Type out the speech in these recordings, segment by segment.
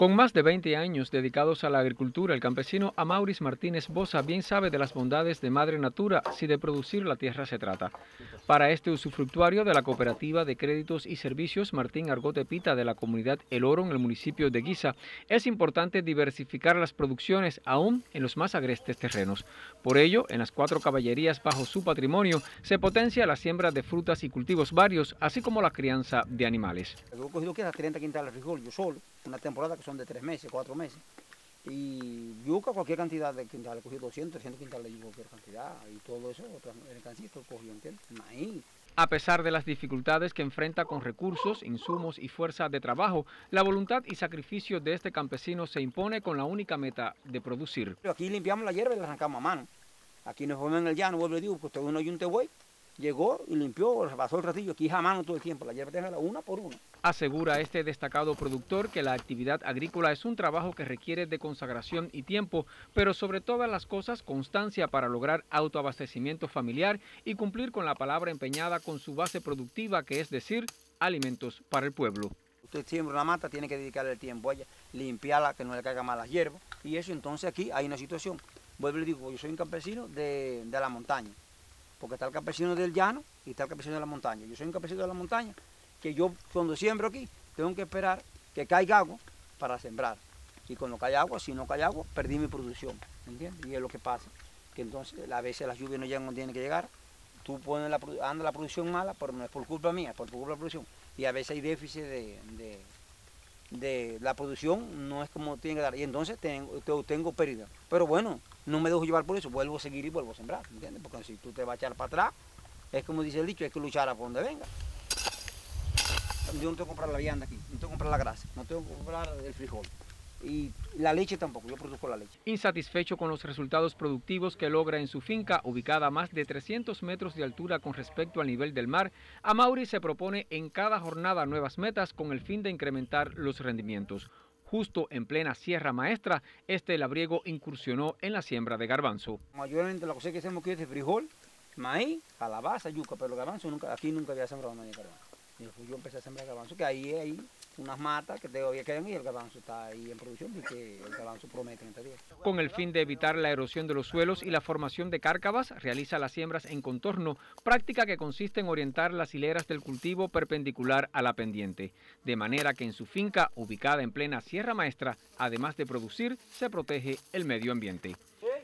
Con más de 20 años dedicados a la agricultura, el campesino Amauris Martínez Boza bien sabe de las bondades de Madre Natura si de producir la tierra se trata. Para este usufructuario de la Cooperativa de Créditos y Servicios Martín Argote Pita de la comunidad El Oro en el municipio de Guisa, es importante diversificar las producciones aún en los más agrestes terrenos. Por ello, en las 4 caballerías bajo su patrimonio se potencia la siembra de frutas y cultivos varios, así como la crianza de animales. Yo he cogido que 30 quintales de frijol, yo solo, una temporada que son de 3 meses, 4 meses. Y yuca, cualquier cantidad de quintales, he cogido 200, 300 quintales de yuca, cualquier cantidad, y todo eso, otras mercancías, cogido, ¿entiendes? Maíz. A pesar de las dificultades que enfrenta con recursos, insumos y fuerza de trabajo, la voluntad y sacrificio de este campesino se impone con la única meta de producir. Aquí limpiamos la hierba y la arrancamos a mano. Aquí nos fuimos en el llano, vuelvo y digo, pues uno y un tegüey, llegó y limpió, pasó el ratillo, aquí es a mano todo el tiempo, la hierba déjala una por una. Asegura este destacado productor que la actividad agrícola es un trabajo que requiere de consagración y tiempo, pero sobre todas las cosas constancia para lograr autoabastecimiento familiar y cumplir con la palabra empeñada con su base productiva, que es decir, alimentos para el pueblo. Usted siembra una mata, tiene que dedicarle el tiempo a ella, limpiarla, que no le caigan mal las hierbas, y eso entonces aquí hay una situación. Vuelvo y le digo, yo soy un campesino de la montaña, porque está el campesino del llano y está el campesino de la montaña. Yo soy un campesino de la montaña, que yo cuando siembro aquí, tengo que esperar que caiga agua para sembrar. Y cuando cae agua, si no cae agua, perdí mi producción, ¿entiendes? Y es lo que pasa, que entonces a veces las lluvias no llegan donde tienen que llegar, tú pones anda la producción mala, pero no es por culpa mía, es por culpa de la producción. Y a veces hay déficit de la producción, no es como tiene que dar, y entonces tengo pérdida. Pero bueno, no me dejo llevar por eso, vuelvo a seguir y vuelvo a sembrar, ¿entiendes? Porque si tú te vas a echar para atrás, es como dice el dicho, hay que luchar a por donde venga. Yo no tengo que comprar la vianda aquí, no tengo que comprar la grasa, no tengo que comprar el frijol. Y la leche tampoco, yo produzco la leche. Insatisfecho con los resultados productivos que logra en su finca, ubicada a más de 300 metros de altura con respecto al nivel del mar, Amauris se propone en cada jornada nuevas metas con el fin de incrementar los rendimientos. Justo en plena Sierra Maestra, este labriego incursionó en la siembra de garbanzo. Mayormente la cosecha que hacemos aquí es de frijol, maíz, calabaza, yuca, pero garbanzo aquí nunca había sembrado nadie garbanzo. Y yo empecé a sembrar garbanzo, que ahí hay unas matas que todavía quedan y el garbanzo está ahí en producción y que el garbanzo promete en este día. Con el fin de evitar la erosión de los suelos y la formación de cárcavas, realiza las siembras en contorno, práctica que consiste en orientar las hileras del cultivo perpendicular a la pendiente, de manera que en su finca, ubicada en plena Sierra Maestra, además de producir, se protege el medio ambiente.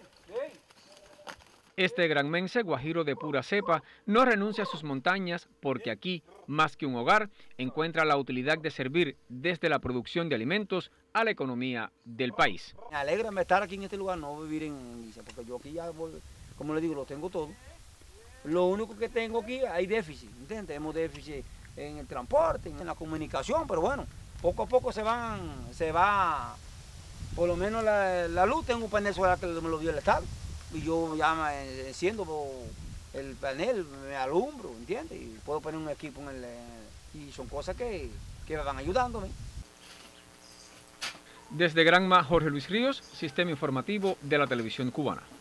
Este granmense guajiro de pura cepa no renuncia a sus montañas porque aquí, más que un hogar, encuentra la utilidad de servir desde la producción de alimentos a la economía del país. Me alegra estar aquí en este lugar, no vivir en Guisa, porque yo aquí ya, como le digo, lo tengo todo. Lo único que tengo aquí hay déficit, ¿entiendes? Tenemos déficit en el transporte, en la comunicación, pero bueno, poco a poco se va, por lo menos la luz, tengo un panel solar que me lo dio el Estado. Y yo ya me enciendo el panel, me alumbro, ¿entiendes? Y puedo poner un equipo y son cosas que me van ayudándome. Desde Granma, Jorge Luis Ríos, Sistema Informativo de la Televisión Cubana.